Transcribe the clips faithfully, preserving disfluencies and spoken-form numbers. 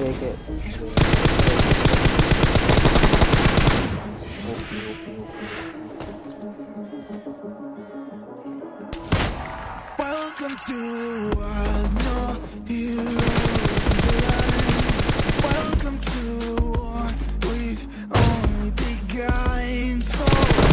take it. Welcome to the wild, no heroes and villains. Welcome to the war, we've only begun. So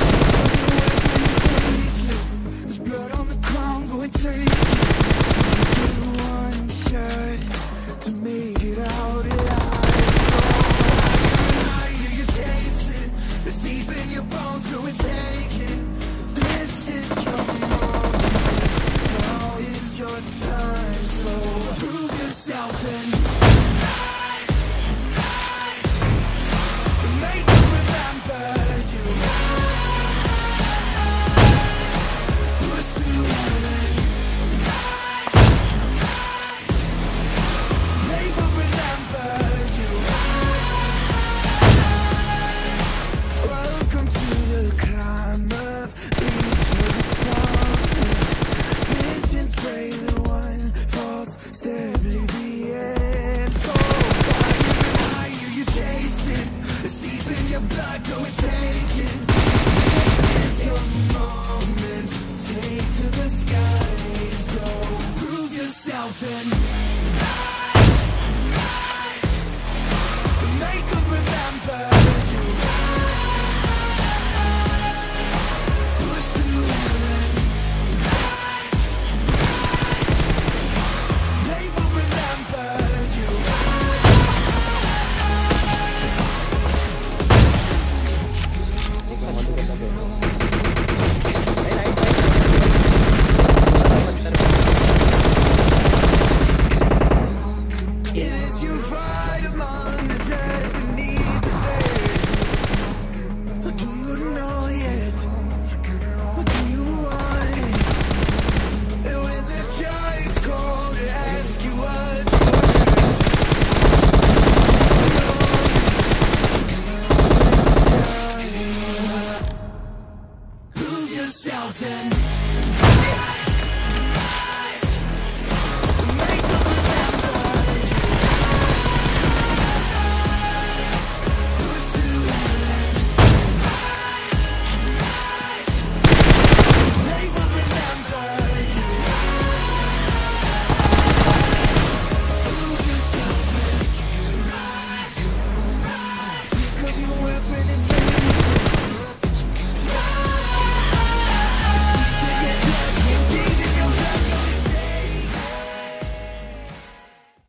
there's blood on the ground, go and take it. Get one shot to make it out alive. So higher you're chasing, it's deep in your bones, go and take it. This is your moment, now is your time. So prove yourself and rise, rise, make them remember you. Push through it, rise, rise, make them remember you. Welcome to the climb up, reach for the sun. Visions pray the one falls, steadily the end. So higher and higher you chase it, it's deep in your blood, go and take it. This is your moment, take to the skies, go prove yourself and